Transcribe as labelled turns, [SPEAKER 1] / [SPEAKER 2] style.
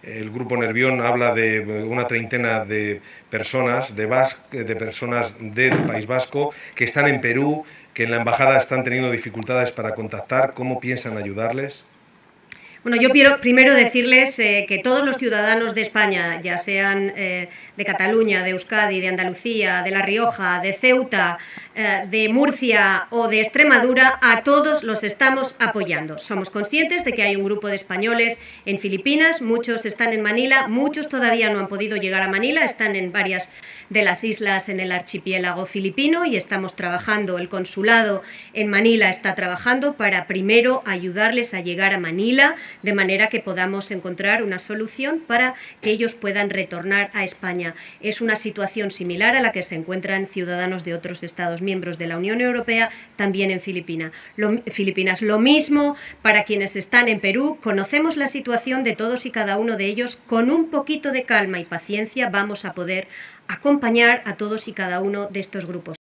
[SPEAKER 1] el Grupo Nervión habla de una treintena de personas, de personas del País Vasco, que están en Perú, que en la embajada están teniendo dificultades para contactar. ¿Cómo piensan ayudarles?
[SPEAKER 2] Bueno, yo quiero primero decirles que todos los ciudadanos de España, ya sean de Cataluña, de Euskadi, de Andalucía, de La Rioja, de Ceuta, de Murcia o de Extremadura, a todos los estamos apoyando. Somos conscientes de que hay un grupo de españoles en Filipinas, muchos están en Manila, muchos todavía no han podido llegar a Manila, están en varias de las islas en el archipiélago filipino y estamos trabajando, el consulado en Manila está trabajando para primero ayudarles a llegar a Manila, de manera que podamos encontrar una solución para que ellos puedan retornar a España. Es una situación similar a la que se encuentran ciudadanos de otros Estados miembros de la Unión Europea, también en Filipinas. Lo mismo para quienes están en Perú. Conocemos la situación de todos y cada uno de ellos. Con un poquito de calma y paciencia vamos a poder acompañar a todos y cada uno de estos grupos.